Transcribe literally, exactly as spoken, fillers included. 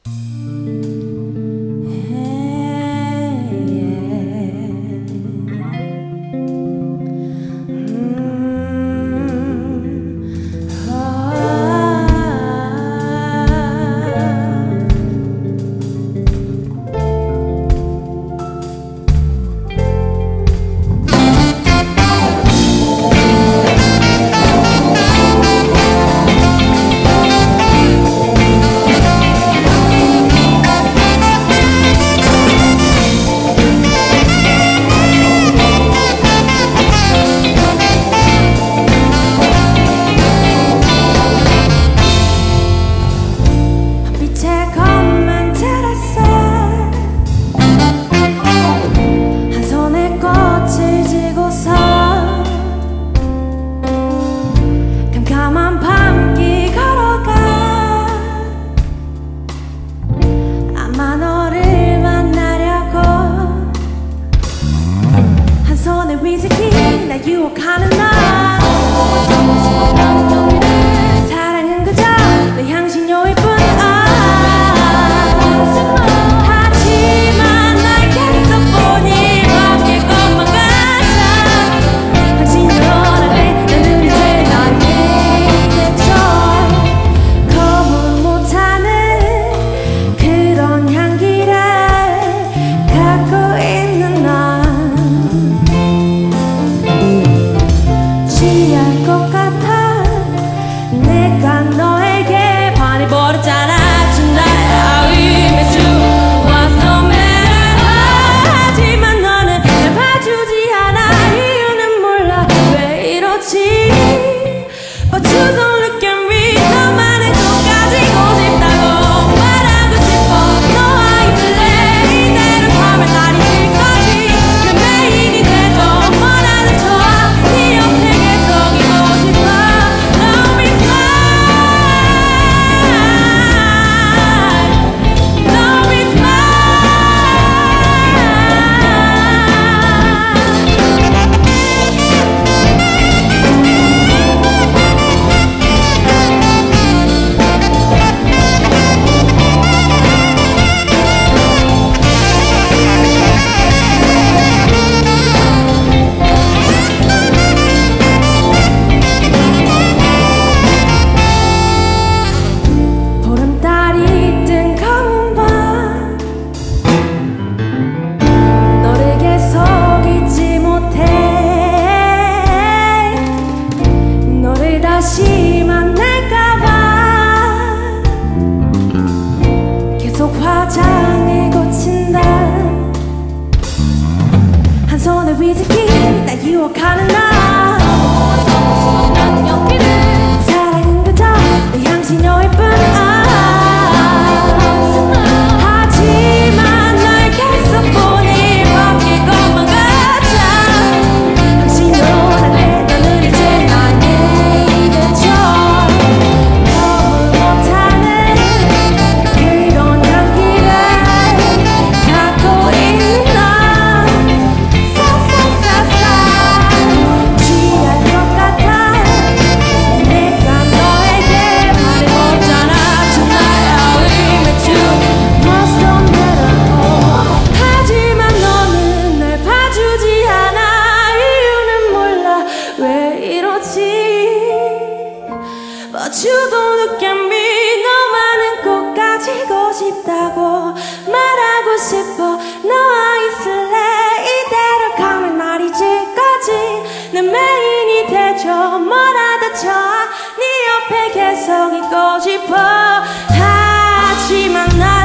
위스키 나 유혹하는 너 사랑은 그저 내 향신료일 뿐 하지만 날 계속 보니 바뀔 것만 같아 향신료를 해 나는 이제 나의 대처 거부 못하는 그런 향기를 갖고 있는 너 취할 것 같아 내가 너에게 반해버렸잖아 Tonight I will miss you What's the matter 하지만 너는 날 봐주지 않아 이유는 몰라 왜 이렇지 But you don't look at me 너만의 것 가지고 싶다고 말하고 싶어 너와 있을래 이대로 가면 날이 질 거지 내 메인이 돼도 뭐라도 좋아 네 옆에 다시 만날까봐 계속 화장에 고친다 한 손에 위스키 나 유혹하는 너 사랑은 그저 내 향신료일 뿐 하지만 날 계속 보니 바뀔 것만 같아 향신료를 해 너는 이제 나의 But you don't look at me 너만은 꼭 가지고 싶다고 말하고 싶어 너와 있을래 이대로 가면 날이 질 거지 내 메인이 되죠 뭐라도 좋아 네 옆에 계속 있고 싶어 하지만 나